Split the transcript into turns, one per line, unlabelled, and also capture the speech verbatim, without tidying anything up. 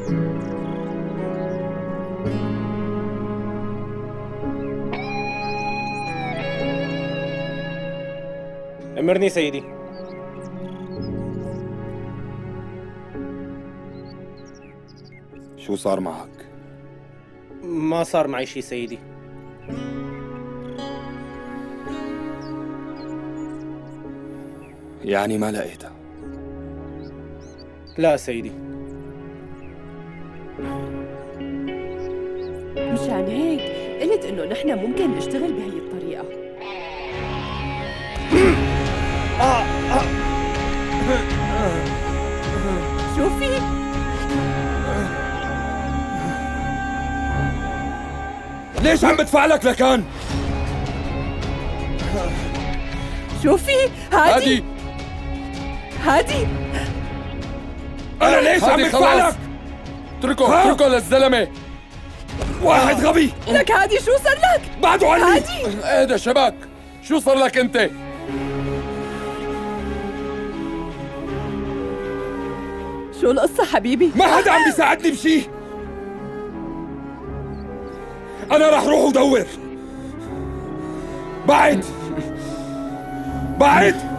أمرني سيدي.
شو صار معك؟
ما صار معي شي سيدي.
يعني ما لقيتها؟
لا سيدي.
مشان هيك قلت إنه نحن ممكن نشتغل بهي الطريقة. شو في؟
ليش عم بدفع لك لكان؟
شو في؟ هادي هادي
أنا ليش عم بدفع لك؟
اتركه اتركه للزلمة.
واحد غبي.
لك هادي شو صار لك؟
بعده عني.
هادي
اهدى شبك، شو صار لك انت؟
شو القصة حبيبي؟
ما حدا عم بيساعدني بشي. أنا رح روح ودور. بعد بعد